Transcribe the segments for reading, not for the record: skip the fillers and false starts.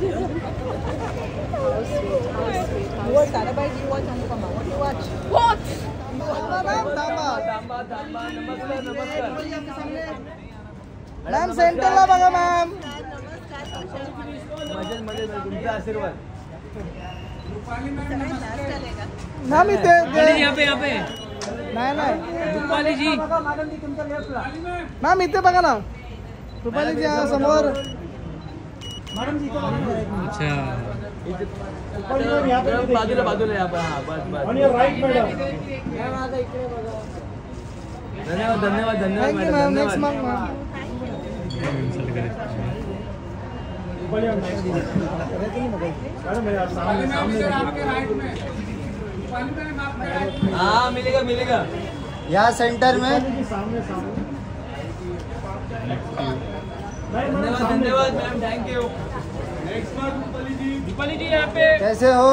What Sarabhai, do you watch Anupama? What do you watch? What? Ma'am सेंटरला बघा ma'am. तुमचा आशीर्वाद. Ma'am इथे यहाँ पे नाही रूपाली जी. मॅम इथे बघा ना, रुपाली जी समोर. अच्छा बाजूला या. धन्यवाद. Thank you ma'am. Next ma'am. हाँ मिलेगा या सेंटर में. धन्यवाद ma'am. Thank you. Rupali ji यहाँ पे. कैसे हो?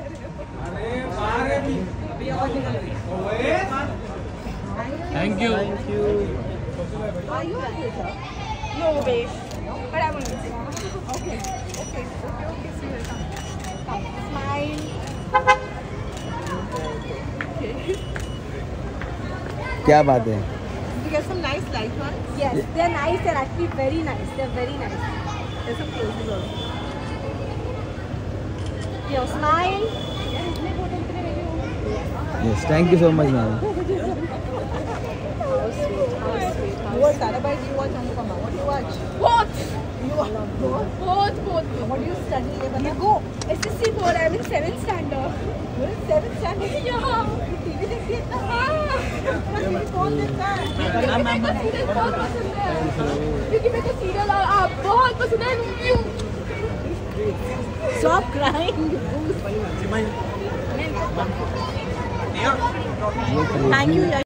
Thank you. Are you a teacher? No way. But I will miss you. Okay. See you. Come. Smile. क्या बात है. Did you get some nice light ones? Yes, they're nice. They're actually very nice. They're very nice. There's some clothes also. Yo, smile. Yes, thank you so much ma'am. What Sarabhai, do you watch Anupama? What do you watch? What? You watch both? Both. What do you study? You go. SSC board. I'm in 7th standard. You're in 7th standard? Yeah. TV देखती है ना? हाँ. TV कौन देखता है? क्योंकि मेरे को सीरियल बहुत पसंद है. क्योंकि मेरे को सीरियल आप बहुत पसंद है. Stop crying. Thank you.